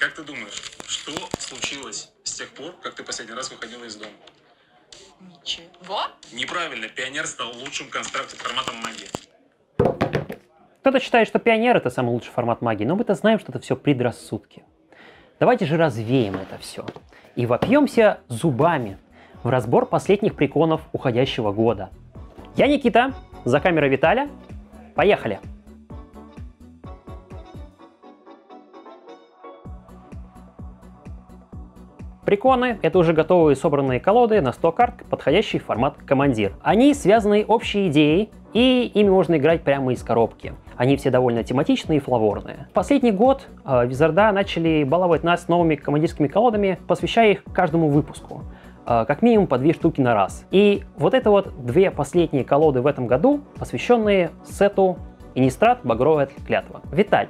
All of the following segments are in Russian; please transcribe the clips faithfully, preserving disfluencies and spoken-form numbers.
Как ты думаешь, что случилось с тех пор, как ты последний раз выходила из дома? Ничего. Неправильно, Пионер стал лучшим констракт форматом магии. Кто-то считает, что Пионер — это самый лучший формат магии, но мы-то знаем, что это все предрассудки. Давайте же развеем это все и вопьемся зубами в разбор последних приконов уходящего года. Я Никита, за камерой Виталя. Поехали! Приконы — это уже готовые собранные колоды на сто карт, подходящий формат командир. Они связаны общей идеей, и ими можно играть прямо из коробки. Они все довольно тематичные и флаворные. В последний год э, Визарда начали баловать нас новыми командирскими колодами, посвящая их каждому выпуску. Э, как минимум по две штуки на раз. И вот это вот две последние колоды в этом году, посвященные сету Иннистрад Багровая клятва. Виталь,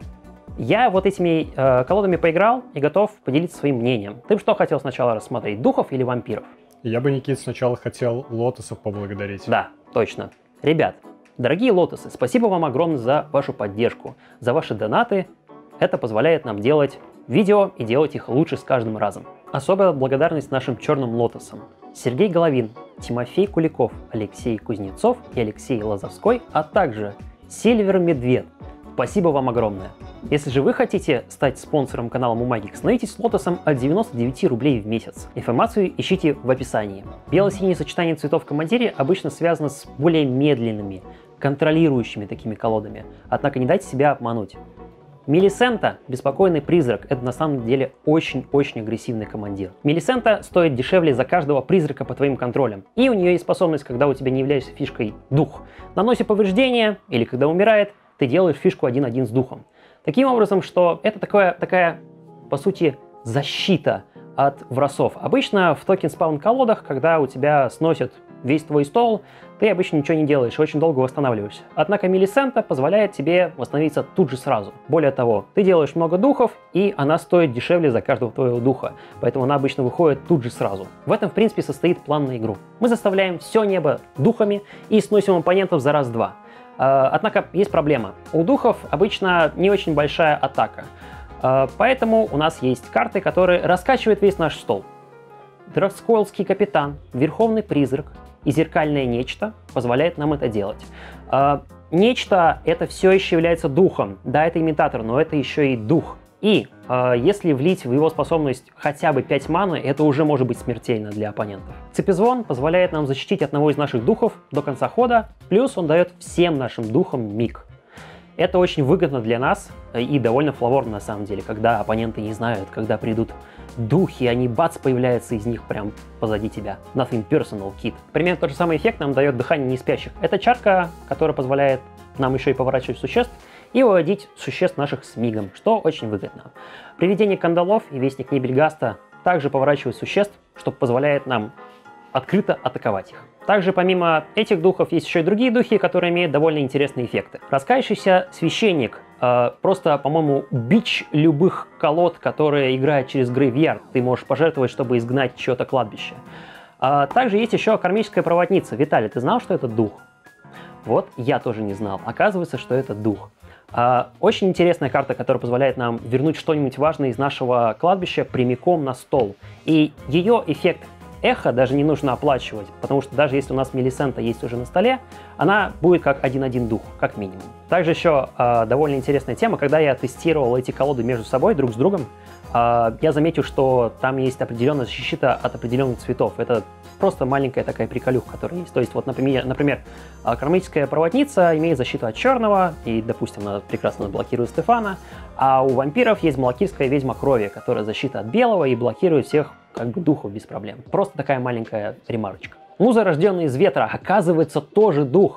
я вот этими э, колодами поиграл и готов поделиться своим мнением. Ты бы что хотел сначала рассмотреть, духов или вампиров? Я бы, Никит, сначала хотел лотосов поблагодарить. Да, точно. Ребят, дорогие лотосы, спасибо вам огромное за вашу поддержку, за ваши донаты. Это позволяет нам делать видео и делать их лучше с каждым разом. Особая благодарность нашим черным лотосам. Сергей Головин, Тимофей Куликов, Алексей Кузнецов и Алексей Лозовской, а также Сильвер Медведь. Спасибо вам огромное. Если же вы хотите стать спонсором канала Мумагик, становитесь лотосом от девяноста девяти рублей в месяц. Информацию ищите в описании. Бело-синее сочетание цветов в командире обычно связано с более медленными, контролирующими такими колодами. Однако не дайте себя обмануть. Мелисента, беспокойный призрак, это на самом деле очень-очень агрессивный командир. Мелисента стоит дешевле за каждого призрака по твоим контролям. И у нее есть способность, когда у тебя не является фишкой дух. Наносит повреждения, или когда умирает, ты делаешь фишку один-один с духом. Таким образом, что это такая, такая, по сути, защита от врасов. Обычно в токен-спаун колодах, когда у тебя сносят весь твой стол, ты обычно ничего не делаешь, очень долго восстанавливаешься. Однако Мелисента позволяет тебе восстановиться тут же сразу. Более того, ты делаешь много духов, и она стоит дешевле за каждого твоего духа, поэтому она обычно выходит тут же сразу. В этом, в принципе, состоит план на игру. Мы заставляем все небо духами и сносим оппонентов за раз-два. Однако есть проблема. У духов обычно не очень большая атака. Поэтому у нас есть карты, которые раскачивают весь наш стол. Дракскойлский капитан, Верховный призрак и Зеркальное нечто позволяет нам это делать. Нечто это все еще является духом. Да, это имитатор, но это еще и дух. И э, если влить в его способность хотя бы пять маны, это уже может быть смертельно для оппонентов. Цепизвон позволяет нам защитить одного из наших духов до конца хода, плюс он дает всем нашим духам миг. Это очень выгодно для нас и довольно флаворно на самом деле, когда оппоненты не знают, когда придут духи, они бац, появляются из них прям позади тебя. Nothing personal, kid. Примерно тот же самый эффект нам дает дыхание неспящих. Это чарка, которая позволяет нам еще и поворачивать существ и выводить существ наших с мигом, что очень выгодно. Привидение кандалов и Вестник Нибельгаста также поворачивают существ, что позволяет нам открыто атаковать их. Также помимо этих духов есть еще и другие духи, которые имеют довольно интересные эффекты. Раскаявшийся священник э, просто, по-моему, бич любых колод, которые играют через грейвьярд. Ты можешь пожертвовать, чтобы изгнать чье-то кладбище. А также есть еще кармическая проводница. Виталий, ты знал, что это дух? Вот, я тоже не знал. Оказывается, что это дух. А, очень интересная карта, которая позволяет нам вернуть что-нибудь важное из нашего кладбища прямиком на стол. И ее эффект эхо даже не нужно оплачивать, потому что даже если у нас Мелисента есть уже на столе, она будет как один-один дух, как минимум. Также еще э, довольно интересная тема, когда я тестировал эти колоды между собой, друг с другом, э, я заметил, что там есть определенная защита от определенных цветов. Это просто маленькая такая приколюха, которая есть. То есть, вот, например, например кармическая проводница имеет защиту от черного, и, допустим, она прекрасно блокирует Стефана, а у вампиров есть малакирская ведьма крови, которая защита от белого и блокирует всех как бы духов без проблем. Просто такая маленькая ремарочка. Муза, рожденная из ветра, оказывается тоже дух.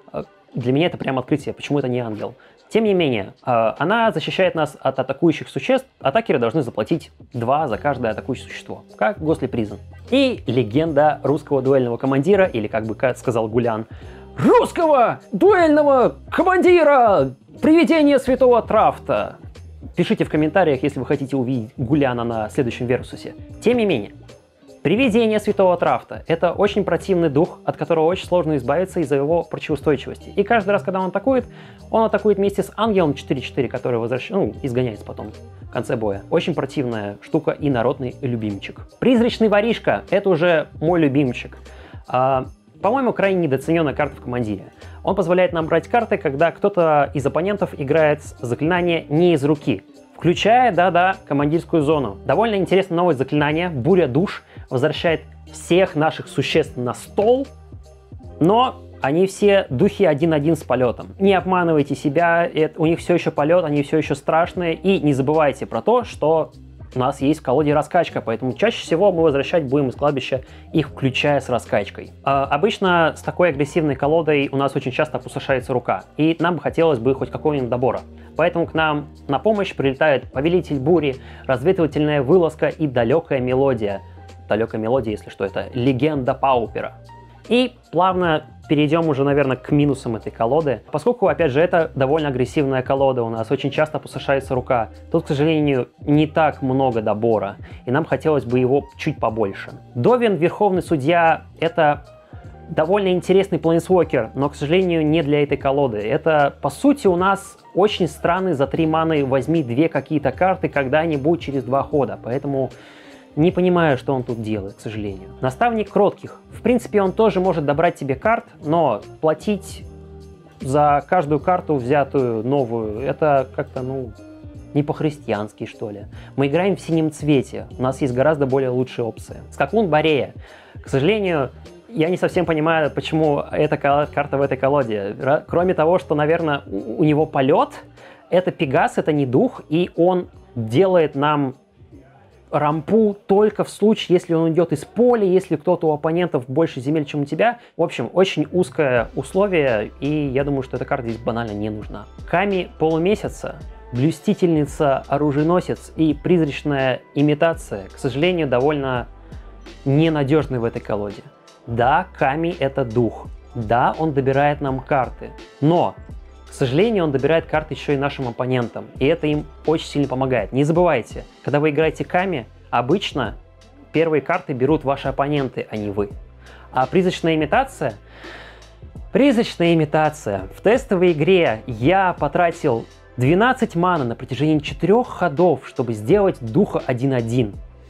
Для меня это прям открытие, почему это не ангел. Тем не менее, она защищает нас от атакующих существ. Атакеры должны заплатить два за каждое атакующее существо, как Ghostly Prison. И легенда русского дуэльного командира, или как бы сказал Гулян, русского дуэльного командира! Привидение святого Трафта! Пишите в комментариях, если вы хотите увидеть Гуляна на следующем Версусе. Тем не менее, привидение святого Трафта — это очень противный дух, от которого очень сложно избавиться из-за его противоустойчивости. И каждый раз, когда он атакует, он атакует вместе с ангелом четыре четыре, который возвращ... ну, изгоняется потом. в конце боя. Очень противная штука и народный любимчик. Призрачный воришка — это уже мой любимчик. А, по-моему, крайне недооцененная карта в командире. Он позволяет нам брать карты, когда кто-то из оппонентов играет заклинание не из руки, включая, да-да, командирскую зону. Довольно интересное новое заклинание. Буря душ возвращает всех наших существ на стол, но они все духи один-один с полетом. Не обманывайте себя, это, у них все еще полет, они все еще страшные. И не забывайте про то, что у нас есть в колоде раскачка, поэтому чаще всего мы возвращать будем из кладбища их, включая с раскачкой. А, обычно с такой агрессивной колодой у нас очень часто опустошается рука, и нам бы хотелось бы хоть какого-нибудь добора. Поэтому к нам на помощь прилетает Повелитель Бури, разведывательная вылазка и далекая мелодия. Далекая мелодия, если что, это Легенда Паупера. И плавно перейдем уже, наверное, к минусам этой колоды. Поскольку, опять же, это довольно агрессивная колода, у нас очень часто опустошается рука. Тут, к сожалению, не так много добора, и нам хотелось бы его чуть побольше. Довин, Верховный Судья, это довольно интересный плейнсвокер, но, к сожалению, не для этой колоды. Это, по сути, у нас очень странный за три маны возьми две какие-то карты когда-нибудь через два хода, поэтому не понимаю, что он тут делает, к сожалению. Наставник Кротких. В принципе, он тоже может добрать тебе карт, но платить за каждую карту, взятую новую, это как-то, ну, не по-христиански, что ли. Мы играем в синем цвете, у нас есть гораздо более лучшие опции. Скакун Борея. К сожалению, я не совсем понимаю, почему эта карта в этой колоде. Кроме того, что, наверное, у него полет, это Пегас, это не дух, и он делает нам рампу только в случае, если он идет из поля, если кто-то у оппонентов больше земель, чем у тебя. В общем, очень узкое условие, и я думаю, что эта карта здесь банально не нужна. Ками Полумесяца, Блюстительница, Оруженосец и Призрачная Имитация, к сожалению, довольно ненадежны в этой колоде. Да, Ками — это дух. Да, он добирает нам карты. Но, к сожалению, он добирает карты еще и нашим оппонентам. И это им очень сильно помогает. Не забывайте, когда вы играете Ками, обычно первые карты берут ваши оппоненты, а не вы. А Призрачная Имитация... Призрачная Имитация. В тестовой игре я потратил двенадцать маны на протяжении четырех ходов, чтобы сделать духа один-один.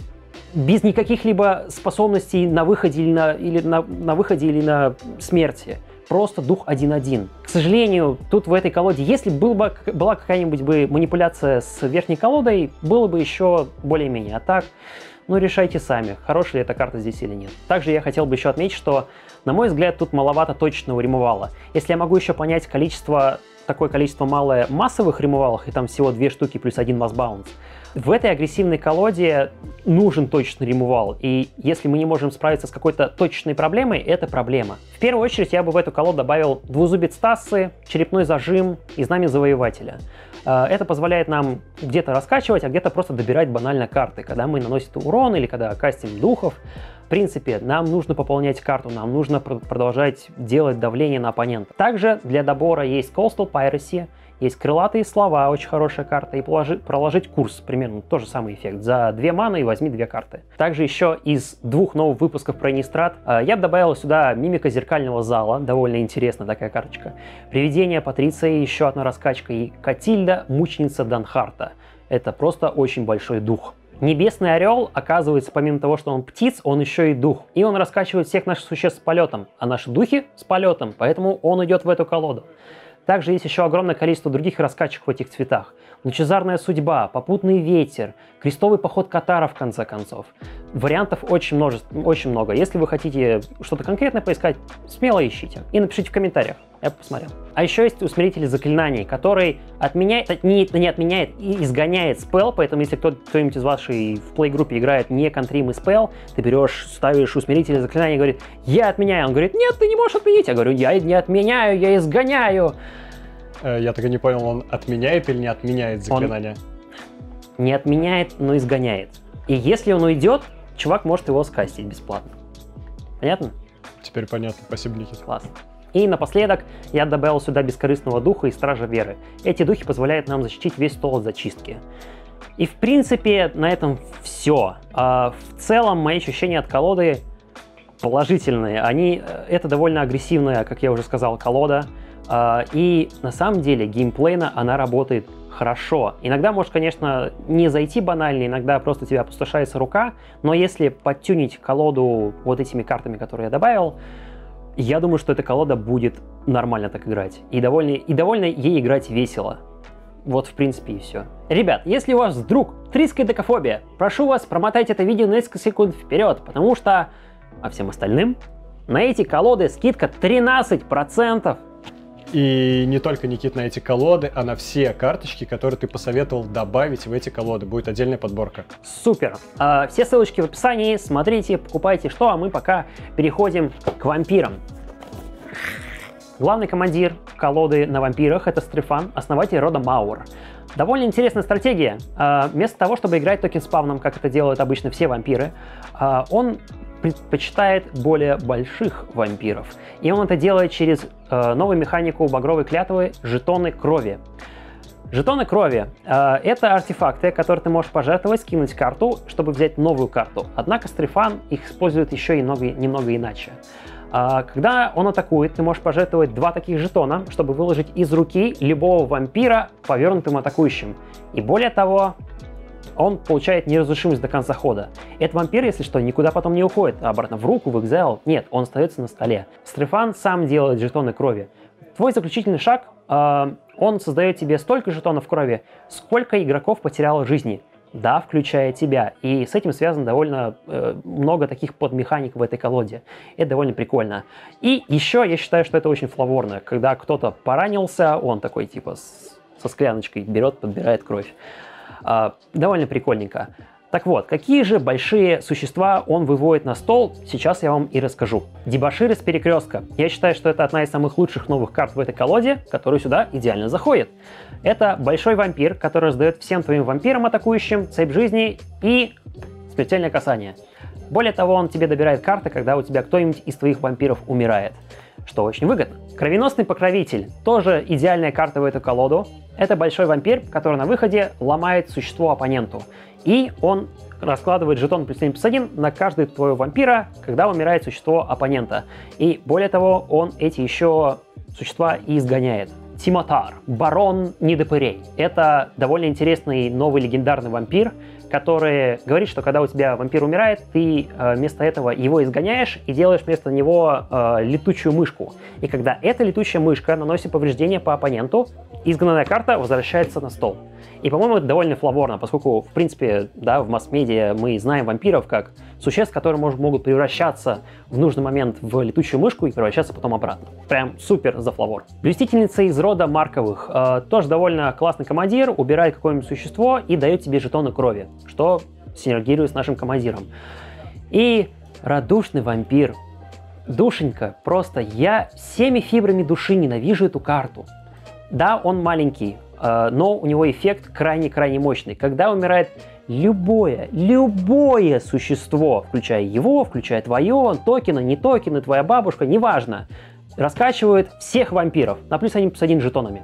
Без никаких либо способностей на выходе или на, или на, на выходе или на смерти. Просто дух один-один. К сожалению, тут в этой колоде, если был бы, была какая-нибудь бы манипуляция с верхней колодой, было бы еще более-менее. А так, ну решайте сами, хорошая ли эта карта здесь или нет. Также я хотел бы еще отметить, что, на мой взгляд, тут маловато точного ремувала. Если я могу еще понять количество, такое количество малое массовых ремувалов, и там всего две штуки плюс один масс-баунс, в этой агрессивной колоде нужен точный ремувал, и если мы не можем справиться с какой-то точечной проблемой, это проблема. В первую очередь я бы в эту колоду добавил двузубец Тассы, черепной зажим и знамя завоевателя. Это позволяет нам где-то раскачивать, а где-то просто добирать банально карты, когда мы наносим урон или когда кастим духов. В принципе, нам нужно пополнять карту, нам нужно продолжать делать давление на оппонента. Также для добора есть Coastal Piracy, есть крылатые слова, очень хорошая карта, и положи, проложить курс, примерно тот же самый эффект. За две маны и возьми две карты. Также еще из двух новых выпусков про Иннистрад э, я бы добавил сюда Мимика Зеркального Зала, довольно интересная такая карточка. Привидение Патриции, еще одна раскачка, и Катильда, Мученица Данхарта. Это просто очень большой дух. Небесный Орел, оказывается, помимо того, что он птиц, он еще и дух. И он раскачивает всех наших существ с полетом, а наши духи с полетом, поэтому он идет в эту колоду. Также есть еще огромное количество других раскачек в этих цветах. Лучезарная судьба, попутный ветер, крестовый поход Катара, в конце концов. Вариантов очень, множество, очень много. Если вы хотите что-то конкретное поискать, смело ищите. И напишите в комментариях, я посмотрел. А еще есть усмиритель заклинаний, который отменяет, не, не отменяет и изгоняет спелл, поэтому если кто, кто-нибудь из вашей в плей-группе играет не контримый спелл, ты берешь, ставишь усмиритель заклинаний и говорит: я отменяю. Он говорит: нет, ты не можешь отменить. Я говорю: я не отменяю, я изгоняю. Я так и не понял, он отменяет или не отменяет заклинание? Он не отменяет, но изгоняет. И если он уйдет, чувак может его скастить бесплатно. Понятно? Теперь понятно. Спасибо, Никита. Класс. И напоследок я добавил сюда Бескорыстного Духа и Стража Веры. Эти духи позволяют нам защитить весь стол от зачистки. И в принципе на этом все. А в целом мои ощущения от колоды положительные. Они, это довольно агрессивная, как я уже сказал, колода. И на самом деле геймплейно она работает хорошо. Иногда может, конечно, не зайти банально, иногда просто у тебя опустошается рука, но если подтюнить колоду вот этими картами, которые я добавил, я думаю, что эта колода будет нормально так играть. И довольно, и довольно ей играть весело. Вот, в принципе, и все. Ребят, если у вас вдруг триская декафобия, прошу вас, промотайте это видео на несколько секунд вперед, потому что, а всем остальным, на эти колоды скидка тринадцать процентов. И не только, Никит, на эти колоды, а на все карточки, которые ты посоветовал добавить в эти колоды. Будет отдельная подборка. Супер! А, все ссылочки в описании, смотрите, покупайте что, а мы пока переходим к вампирам. Главный командир колоды на вампирах — это Стрефан, основатель рода Маур. Довольно интересная стратегия. А, вместо того, чтобы играть токен спавном, как это делают обычно все вампиры, а, он предпочитает более больших вампиров. И он это делает через э, новую механику багровой клятвы жетоны крови. Жетоны крови э, — это артефакты, которые ты можешь пожертвовать, скинуть карту, чтобы взять новую карту. Однако Стрефан их использует еще и немного, немного иначе. Э, когда он атакует, ты можешь пожертвовать два таких жетона, чтобы выложить из руки любого вампира повернутым атакующим. И более того, он получает неразрушимость до конца хода. Этот вампир, если что, никуда потом не уходит, а обратно в руку, в экзайл. Нет, он остается на столе. Стрефан сам делает жетоны крови. Твой заключительный шаг, э, он создает тебе столько жетонов крови, сколько игроков потеряло жизни. Да, включая тебя. И с этим связано довольно э, много таких подмеханик в этой колоде. Это довольно прикольно. И еще я считаю, что это очень флаворно. Когда кто-то поранился, он такой типа с, со скляночкой берет, подбирает кровь. Uh, довольно прикольненько. Так вот, какие же большие существа он выводит на стол, сейчас я вам и расскажу. Дебоширы с перекрестка. Я считаю, что это одна из самых лучших новых карт в этой колоде, которая сюда идеально заходит. Это большой вампир, который раздает всем твоим вампирам атакующим цепь жизни и смертельное касание. Более того, он тебе добирает карты, когда у тебя кто-нибудь из твоих вампиров умирает, что очень выгодно. Кровеносный покровитель — тоже идеальная карта в эту колоду. Это большой вампир, который на выходе ломает существо оппоненту. И он раскладывает жетон плюс один плюс один на каждого твоего вампира, когда умирает существо оппонента. И более того, он эти еще существа и изгоняет. Тимотар, барон недопырей. Это довольно интересный новый легендарный вампир, который говорит, что когда у тебя вампир умирает, ты э, вместо этого его изгоняешь и делаешь вместо него э, летучую мышку. И когда эта летучая мышка наносит повреждения по оппоненту, изгнанная карта возвращается на стол. И, по-моему, это довольно флаворно, поскольку, в принципе, да, в масс-медиа мы знаем вампиров как существ, которые мож, могут превращаться в нужный момент в летучую мышку и превращаться потом обратно. Прям супер за флавор. Блюстительница из рода Марковых. Э, тоже довольно классный командир, убирает какое-нибудь существо и дает тебе жетоны крови, что синергирует с нашим командиром. И радушный вампир. Душенька, просто я всеми фибрами души ненавижу эту карту. Да, он маленький, но у него эффект крайне-крайне мощный. Когда умирает любое, любое существо, включая его, включая твое, токены, не токены, твоя бабушка, неважно, раскачивают всех вампиров на плюс один плюс один жетонами.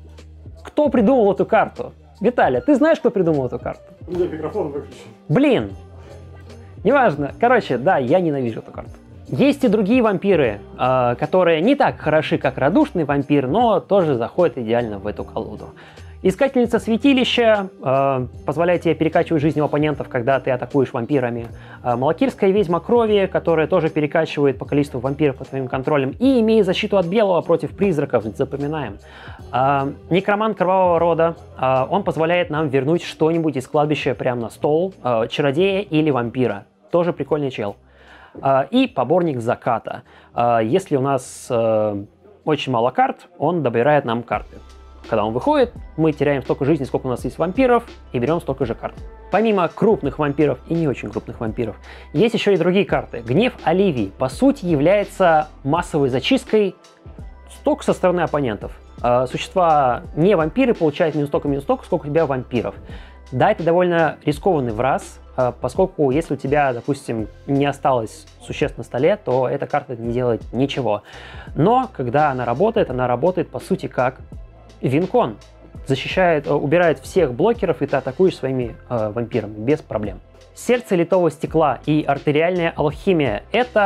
Кто придумал эту карту? Виталий, ты знаешь, кто придумал эту карту? У меня микрофон выключен. Блин! Неважно. Короче, да, я ненавижу эту карту. Есть и другие вампиры, э, которые не так хороши, как радушный вампир, но тоже заходят идеально в эту колоду. Искательница святилища э, позволяет тебе перекачивать жизнь у оппонентов, когда ты атакуешь вампирами. Э, Малакирская ведьма крови, которая тоже перекачивает по количеству вампиров под твоим контролем и имеет защиту от белого против призраков, запоминаем. Э, Некромант кровавого рода, э, он позволяет нам вернуть что-нибудь из кладбища прямо на стол, э, чародея или вампира. Тоже прикольный чел. Э, и поборник заката. Э, если у нас э, очень мало карт, он добирает нам карты. Когда он выходит, мы теряем столько жизни, сколько у нас есть вампиров, и берем столько же карт. Помимо крупных вампиров и не очень крупных вампиров, есть еще и другие карты. Гнев Оливии, по сути, является массовой зачисткой столько со стороны оппонентов. Э, существа не вампиры получают минус столько, минус столько, сколько у тебя вампиров. Да, это довольно рискованный враз, э, поскольку если у тебя, допустим, не осталось существ на столе, то эта карта не делает ничего. Но когда она работает, она работает, по сути, как Винкон. Защищает, убирает всех блокеров, и ты атакуешь своими э, вампирами без проблем. Сердце литого стекла и артериальная алхимия — это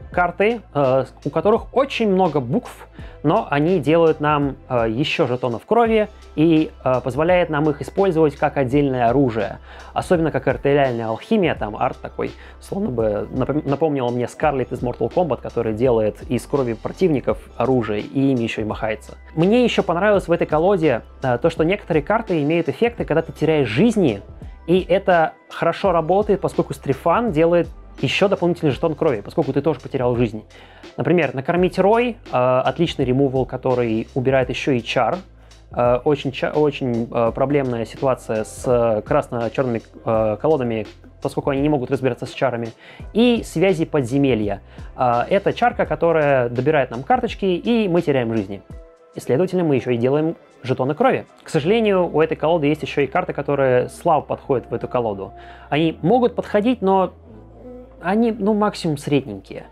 карты, э, у которых очень много букв, но они делают нам э, еще жетонов крови и э, позволяет нам их использовать как отдельное оружие. Особенно как артериальная алхимия, там арт такой, словно бы напомнил мне Скарлетт из Mortal Kombat, который делает из крови противников оружие и ими еще и махается. Мне еще понравилось в этой колоде э, то, что некоторые карты имеют эффекты, когда ты теряешь жизни, и это хорошо работает, поскольку Стрефан делает еще дополнительный жетон крови, поскольку ты тоже потерял жизни. Например, накормить Рой, э, отличный ремувал, который убирает еще и чар. Э, очень очень э, проблемная ситуация с э, красно-черными э, колодами, поскольку они не могут разбираться с чарами. И связи подземелья. Э, это чарка, которая добирает нам карточки, и мы теряем жизни. И, следовательно, мы еще и делаем жетоны крови. К сожалению, у этой колоды есть еще и карты, которые слабо подходят в эту колоду. Они могут подходить, но они, ну, максимум средненькие.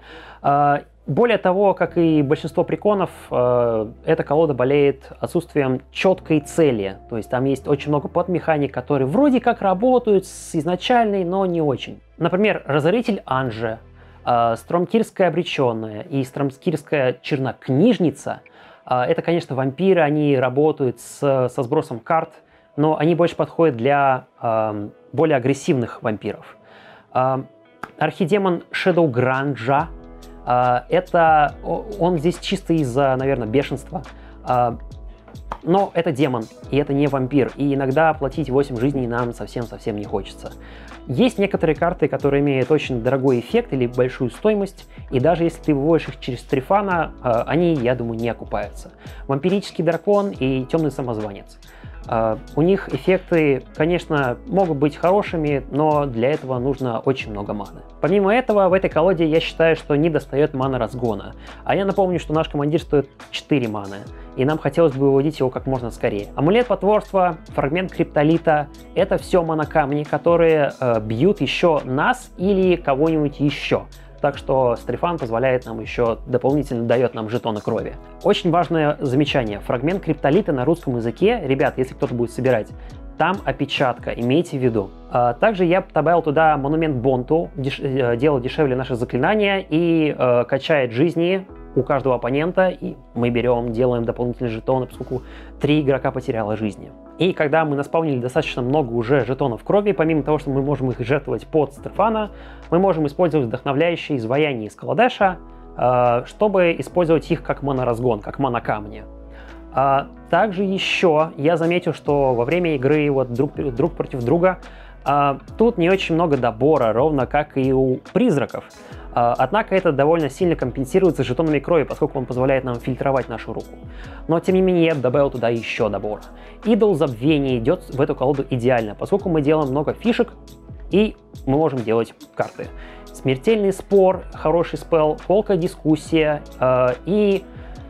Более того, как и большинство приконов, эта колода болеет отсутствием четкой цели. То есть там есть очень много подмеханик, которые вроде как работают с изначальной, но не очень. Например, Разоритель Анже, Стромкирская Обреченная и Стромкирская Чернокнижница. Это, конечно, вампиры, они работают с, со сбросом карт, но они больше подходят для более агрессивных вампиров. Архидемон Shadow Grange, uh, это он здесь чисто из-за, наверное, бешенства, uh, но это демон, и это не вампир, и иногда платить восемь жизней нам совсем-совсем не хочется. Есть некоторые карты, которые имеют очень дорогой эффект или большую стоимость, и даже если ты выводишь их через Стрефана, uh, они, я думаю, не окупаются. Вампирический дракон и темный самозванец. Uh, у них эффекты, конечно, могут быть хорошими, но для этого нужно очень много маны. Помимо этого, в этой колоде я считаю, что не достает мана разгона. А я напомню, что наш командир стоит четыре маны, и нам хотелось бы выводить его как можно скорее. Амулет потворства, фрагмент криптолита — это все монокамни, которые uh, бьют еще нас или кого-нибудь еще. Так что Стрефан позволяет нам еще дополнительно дает нам жетоны крови. Очень важное замечание. Фрагмент криптолита на русском языке, ребят, если кто-то будет собирать, там опечатка, имейте в виду. А, также я добавил туда монумент Бонту, деш делает дешевле наши заклинания и э, качает жизни у каждого оппонента, и мы берем, делаем дополнительные жетоны, поскольку три игрока потеряло жизни. И когда мы наспавнили достаточно много уже жетонов крови, помимо того, что мы можем их жертвовать под Стрефана, мы можем использовать вдохновляющие изваяния из Каладеша, э, чтобы использовать их как моноразгон, как монокамни. А, также еще я заметил, что во время игры вот друг, друг против друга а, тут не очень много добора, ровно как и у призраков. А, однако это довольно сильно компенсируется жетонами крови, поскольку он позволяет нам фильтровать нашу руку. Но тем не менее я добавил туда еще добора. Идол Забвения идет в эту колоду идеально, поскольку мы делаем много фишек и мы можем делать карты. Смертельный спор, хороший спел, колкая дискуссия э, и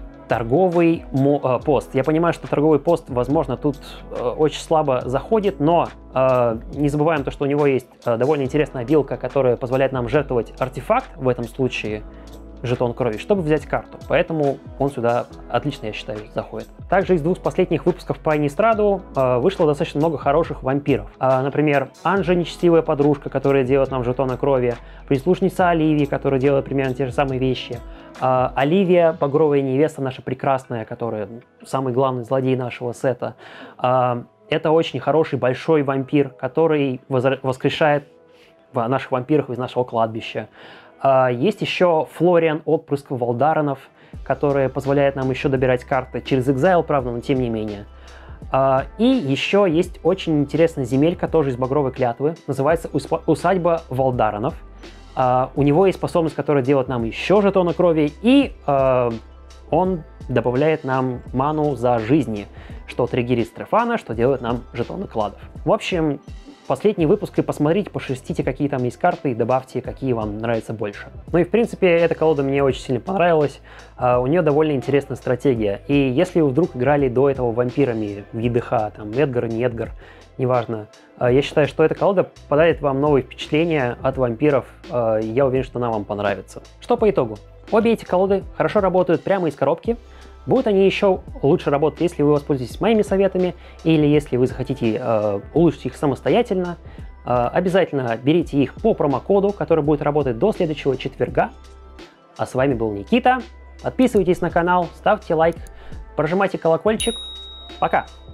торговый э, пост. Я понимаю, что торговый пост, возможно, тут э, очень слабо заходит, но э, не забываем то, что у него есть э, довольно интересная вилка, которая позволяет нам жертвовать артефакт, в этом случае жетон крови, чтобы взять карту. Поэтому он сюда отлично, я считаю, заходит. Также из двух последних выпусков по Иннистраду э, вышло достаточно много хороших вампиров. Э, например, Анжа, нечестивая подружка, которая делает нам жетоны крови, прислушница Оливии, которая делает примерно те же самые вещи, э, Оливия, багровая невеста, наша прекрасная, которая самый главный злодей нашего сета. Э, это очень хороший большой вампир, который воскрешает наших вампиров из нашего кладбища. Uh, есть еще Флориан, отпрыск Валдаранов, который позволяет нам еще добирать карты через Exile, правда, но тем не менее. Uh, и еще есть очень интересная земелька, тоже из Багровой клятвы, называется Усадьба Валдаранов. Uh, у него есть способность, которая делает нам еще жетоны крови, и uh, он добавляет нам ману за жизни, что триггерит Стрефана, что делает нам жетоны кладов. В общем, последний выпуск и посмотрите, пошерстите, какие там есть карты, и добавьте, какие вам нравятся больше. Ну и в принципе, эта колода мне очень сильно понравилась. Uh, у нее довольно интересная стратегия. И если вы вдруг играли до этого вампирами в ЕДХ, там, Эдгар, не Эдгар, неважно, uh, я считаю, что эта колода подарит вам новые впечатления от вампиров. Uh, я уверен, что она вам понравится. Что по итогу? Обе эти колоды хорошо работают прямо из коробки. Будут они еще лучше работать, если вы воспользуетесь моими советами, или если вы захотите э, улучшить их самостоятельно. Э, обязательно берите их по промокоду, который будет работать до следующего четверга. А с вами был Никита. Подписывайтесь на канал, ставьте лайк, прожимайте колокольчик. Пока!